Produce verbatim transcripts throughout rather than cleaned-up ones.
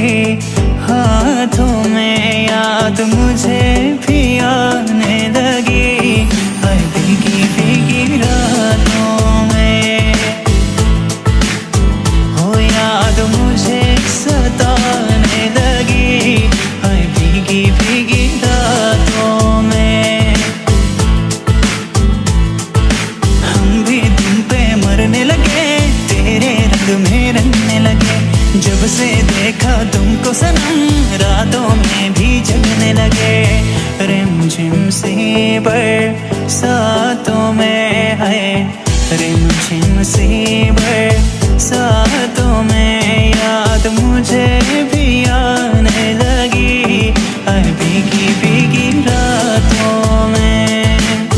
लगी, हाथों में याद मुझे भी आने लगी। हाय भीगी भीगी रातों में हो याद मुझे सताने लगी। हाय भीगी भीगी रातों में हम भी तुम पे मरने लगे, तेरे रंग में रंगने लगे। जब से देखा तुमको सनम, रातों में भी जगने लगे। रिमझिम सी बरसातों में है, रिमझिम सी बरसातों में याद मुझे भी आने लगी। हाय भीगी भीगी रातों में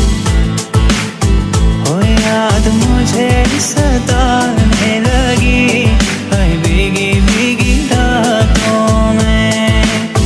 हो याद मुझे सताने लगी। हाय भीगी भीगी रातों में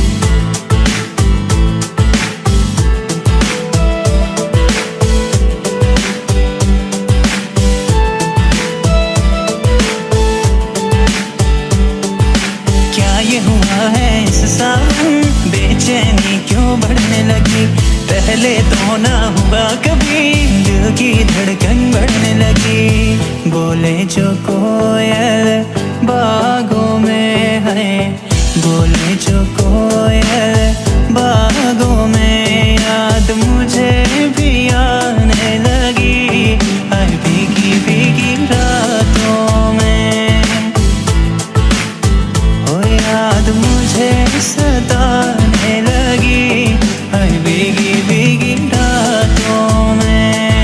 क्या ये हुआ है इस सावन, बेचैनी क्यों बढ़ने लगी। पहले तो ना हुआ कभी, दिल की धड़कन बढ़ने लगी। बोले जो कोयल बागों में है, बोले जो कोयल बागों में याद मुझे भी आने लगी। हाय भीगी भीगी रातों में हो याद मुझे सताने लगी। हाय भीगी भीगी रातों में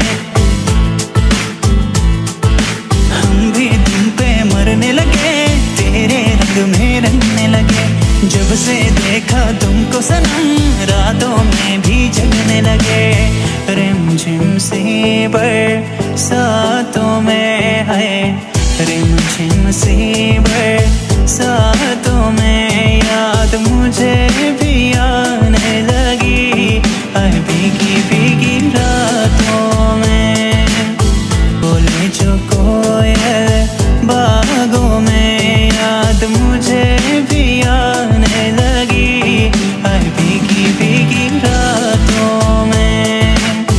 हम भी तुम पे मरने लगे, तेरे रंग में रंगने लगे। जब से देखा तुमको सनम, रातों में भी जगने लगे। रिमझिम सी बरसातों में है, रिमझिम सी बरसातों में याद मुझे भी आने लगी। हाय भीगी भीगी रातों में बोले जो कोयल बागों में याद मुझे भी आने लगी। हाय भीगी भीगी रातों में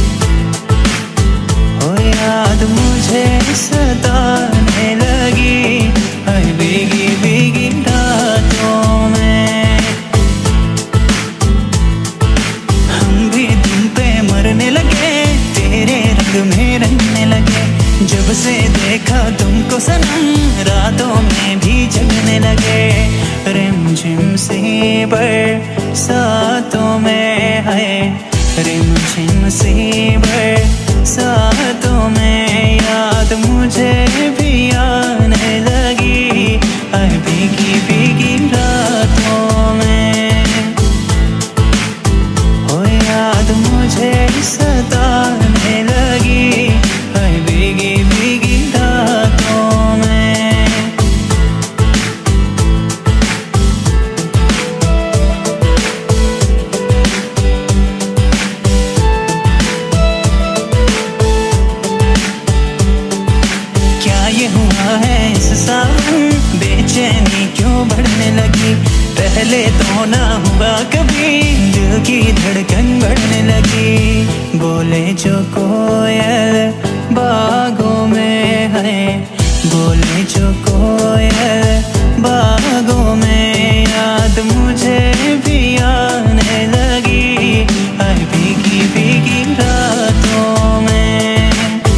हो याद मुझे सताने लगी। हाय भीगी भीगी रातों में हम भी तुम पे मरने लगे, तेरे रंग में रंगने लगे। जब से देखा तुमको सनम, रातों में भी जगने लगे। रिमझिम सी बरसातों में है, रिमझिम सी बरसातों में याद मुझे भी आने लगी। हाय भीगी भीगी रातों में हो याद मुझे सताने लगी। हाय भीगी भीगी रातों में क्या ये हुआ है इस सावन, बेचैनी क्यों बढ़ने लगी। पहले तो ना हुआ कभी, दिल की धड़कन बढ़ने लगी। बोले जो कोयल बागों में है, बोले जो कोयल बागों में याद मुझे भी आने लगी। हाय भीगी भीगी रातों में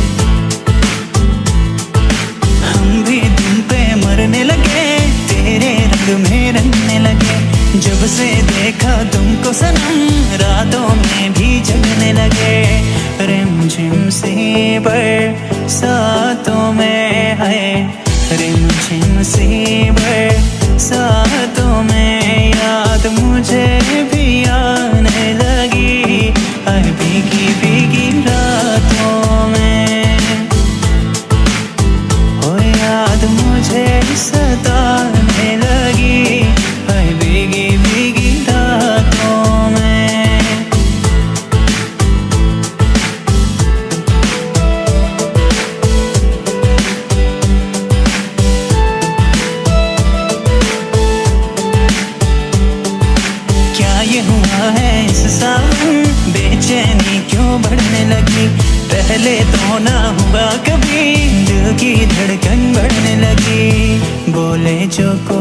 हम भी तुम पे मरने लगे, तेरे रंग में रंगने लगे। जब से देखा तुमको सनम, रातों में भी जगने लगे। रिमझिम सी बरसातों में है, रिमझिम सी बरसातों में याद मुझे भी आने लगी। हाय भीगी भीगी रातों में हो याद मुझे सताने लगी। हाय भीगी भीगी रातों में पहले तो ना हुआ कभी, दिल की धड़कन बढ़ने लगी। बोले जो को